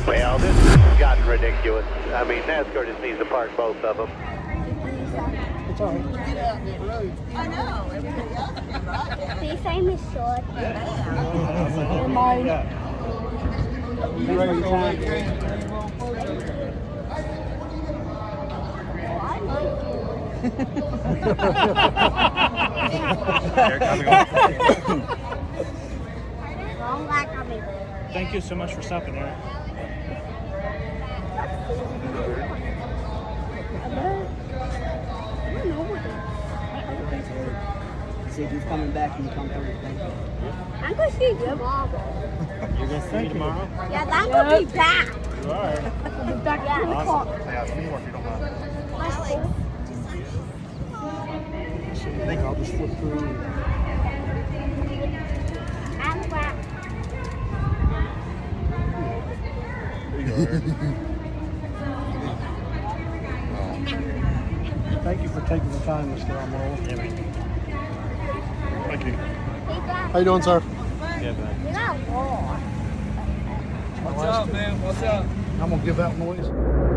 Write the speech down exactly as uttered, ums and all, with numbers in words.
Well, this has gotten ridiculous. I mean, NASCAR just needs to park both of them. It's all right. Get out that road. I know. Everybody else did, right? The famous sword. Never mind. You ready to time? I like you. Don't like me. Thank you so much for stopping there. He said he's coming back and you come through. Thank you. I'm going to see you tomorrow. You're going to see me tomorrow? Yeah, I'm going to be back. You are. I'll be back yeah. in the car. Yeah, see you if you don't mind. I think I'll just flip through. I'm back. Thank you for taking the time to stay on the roll. Yeah, man. Thank you. How you doing, sir? Yeah, man. You're not war. What's up, man? What's up? I'm gonna give out noise.